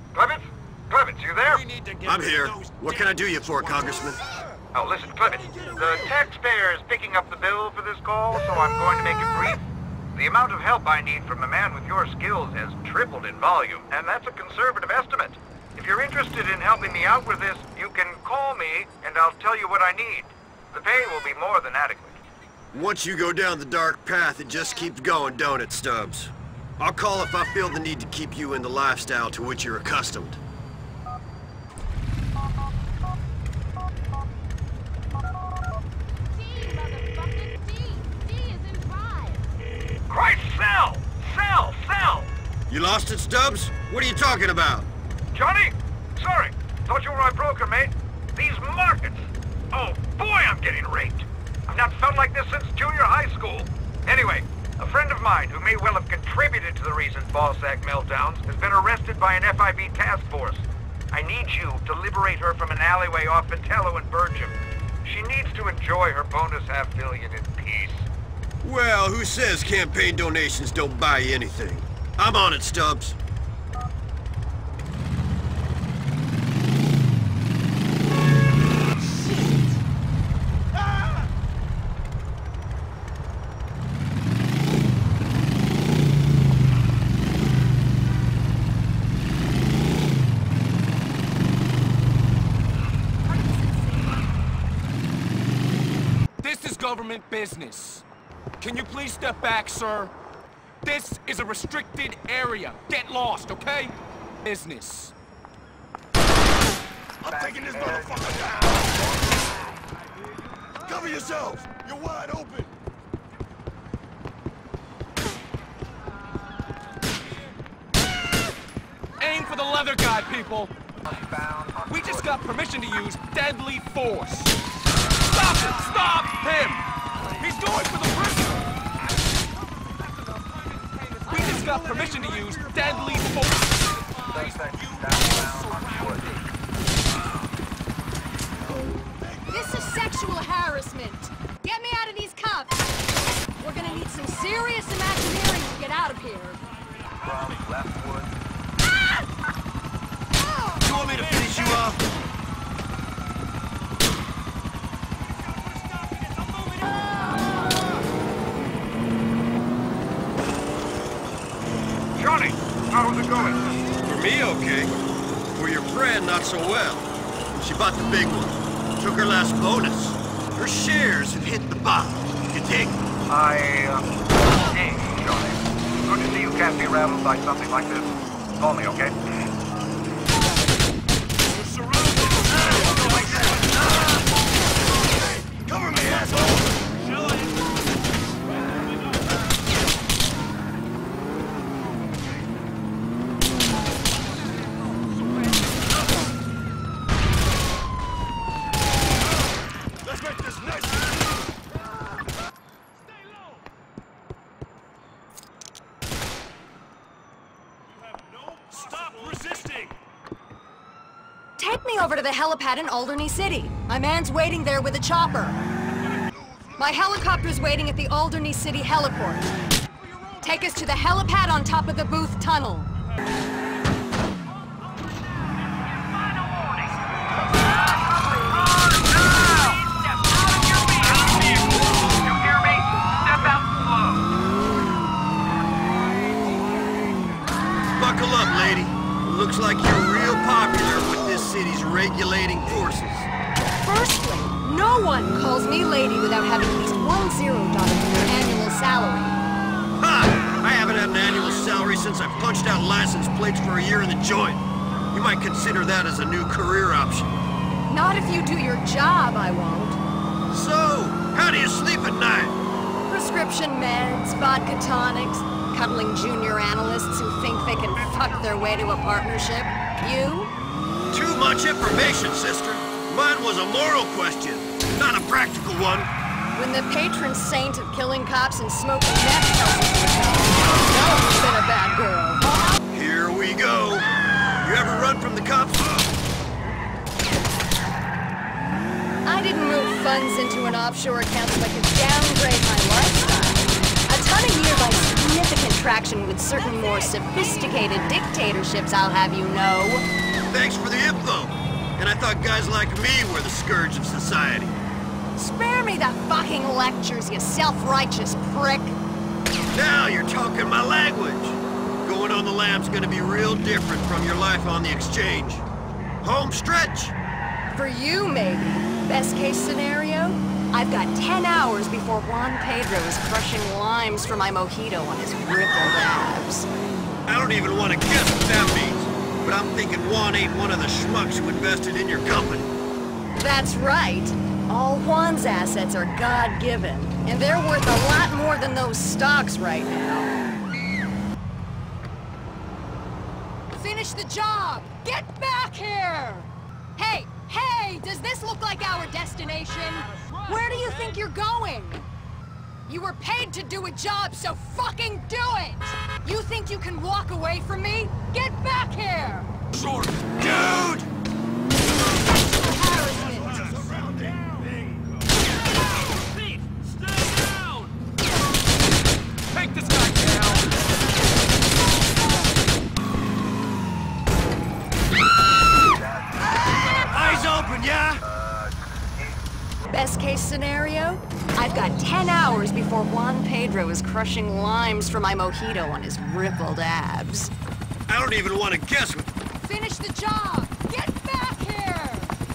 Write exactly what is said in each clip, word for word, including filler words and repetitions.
Clements? Clements, you there? I'm here. What can I do you for, Congressman? Oh, listen, Clements. The taxpayer is picking up the bill for this call, so I'm going to make it brief. The amount of help I need from a man with your skills has tripled in volume, and that's a conservative estimate. If you're interested in helping me out with this, you can call me, and I'll tell you what I need. The pay will be more than adequate. Once you go down the dark path, it just keeps going, don't it, Stubbs? I'll call if I feel the need to keep you in the lifestyle to which you're accustomed. Christ, sell! Sell! Sell! You lost it, Stubbs? What are you talking about? Johnny? Sorry. Thought you were my broker, mate. These markets. Oh, boy, I'm getting raped. I've not felt like this since junior high school. Anyway, a friend of mine who may well have contributed to the recent Ballsack meltdowns has been arrested by an F I B task force. I need you to liberate her from an alleyway off Vitello and Bergam. She needs to enjoy her bonus half billion in peace. Well, who says campaign donations don't buy you anything? I'm on it, Stubbs. This is government business. Can you please step back, sir? This is a restricted area. Get lost, okay? Business. I'm taking this motherfucker down! Cover yourselves! You're wide open! Aim for the leather guy, people! We just got permission to use deadly force. Stop him! Stop him! He's going for the prisoner! We just got permission to use deadly force. This is sexual harassment. Get me out of these cuffs. We're gonna need some serious imagineering to get out of here. From Leftwood. Ah! You want me to finish you off? Johnny, how's it going? For me, okay. For your friend, not so well. She bought the big one. Took her last bonus. Her shares have hit the bottom. You dig? I, uh... Hey, Johnny. Good to see you can't be rattled by something like this. Call me, okay? You're surrounded! Cover me, asshole! Let's make this nice! Stop resisting! Take me over to the helipad in Alderney City. My man's waiting there with a chopper. My helicopter's waiting at the Alderney City heliport. Take us to the helipad on top of the Booth Tunnel. Buckle up, lady. It looks like you're real popular with this city's regulating forces. Firstly, no one calls me lady without having at least one zero dotted in their annual salary. Ha! I haven't had an annual salary since I punched out license plates for a year in the joint. You might consider that as a new career option. Not if you do your job, I won't. So, how do you sleep at night? Prescription meds, vodka tonics, cuddling junior analysts who think they can fuck their way to a partnership. You? Too much information, sister. Mine was a moral question, not a practical one. When the patron saint of killing cops and smoking meth tells us to tell, you know you've been a bad girl. Here we go. You ever run from the cops? I didn't move funds into an offshore account so I could downgrade my lifestyle. A ton a year by significant gain traction with certain more sophisticated dictatorships, I'll have you know. Thanks for the info. And I thought guys like me were the scourge of society. Spare me the fucking lectures, you self-righteous prick. Now you're talking my language. Going on the lam's gonna be real different from your life on the exchange. Home stretch. For you, maybe. Best case scenario? I've got ten hours before Juan Pedro is crushing limes for my mojito on his rippled abs. I don't even want to guess what that means, but I'm thinking Juan ain't one of the schmucks who invested in your company. That's right. All Juan's assets are God-given, and they're worth a lot more than those stocks right now. Finish the job! Get back here! Hey, hey, does this look like our destination? Where do you think you're going? You were paid to do a job, so fucking do it! You think you can walk away from me? Get back here! Sure, dude! Thief, stay down! Take this guy down! Eyes open, yeah? Best case scenario? I've got ten hours before Juan Pedro is crushing limes for my mojito on his rippled abs. I don't even want to guess what... Finish the job! Get back here!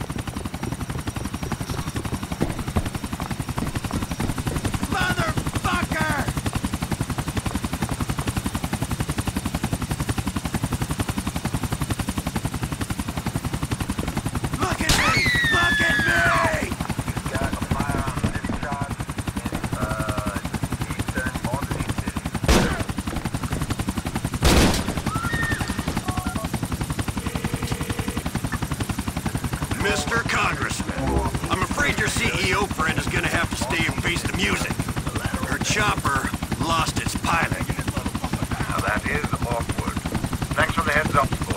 Motherfucker! Look at me! Look at me! Got a firearm city shot in, uh, eastern Albany city. Mister Congressman, I'm afraid your C E O friend is gonna have to stay and face the music. Her chopper lost its pilot. Now that is awkward. Thanks for the heads up, Sport.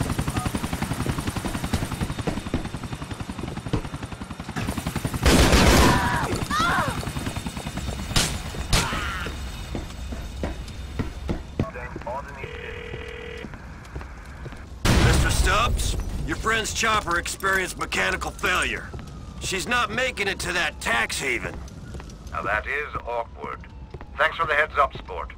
Mister Stubbs, your friend's chopper experienced mechanical failure. She's not making it to that tax haven. Now that is awkward. Thanks for the heads up, Sport.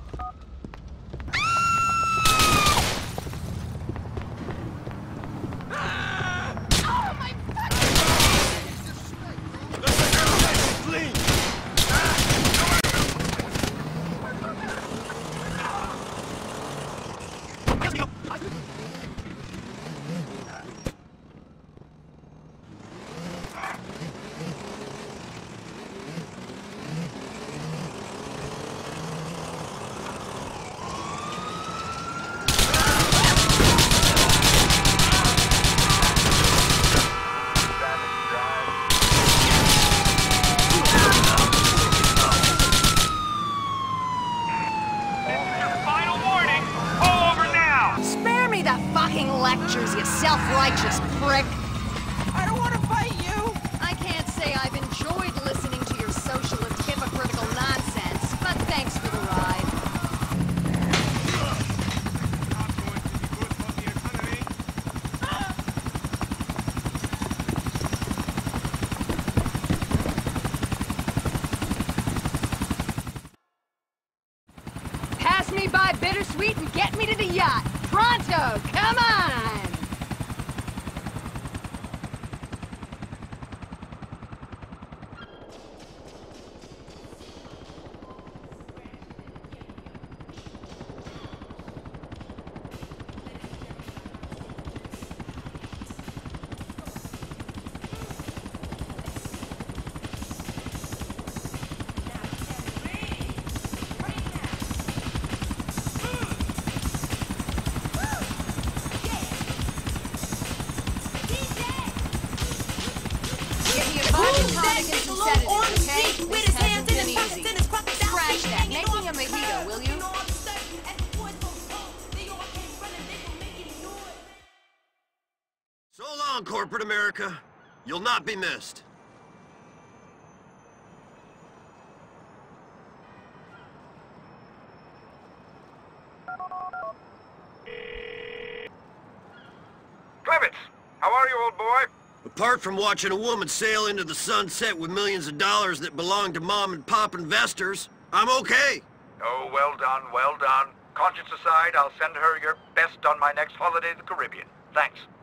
Lectures, you self-righteous prick! I don't want to fight you! I can't say I've enjoyed listening to your socialist hypocritical nonsense, but thanks for the ride. Pass me by Bittersweet and get me to the yacht! Pronto! Come on! So long, corporate America. You'll not be missed. you, old boy? Apart from watching a woman sail into the sunset with millions of dollars that belong to mom and pop investors, I'm okay. Oh, well done, well done. Conscience aside, I'll send her your best on my next holiday to the Caribbean. Thanks.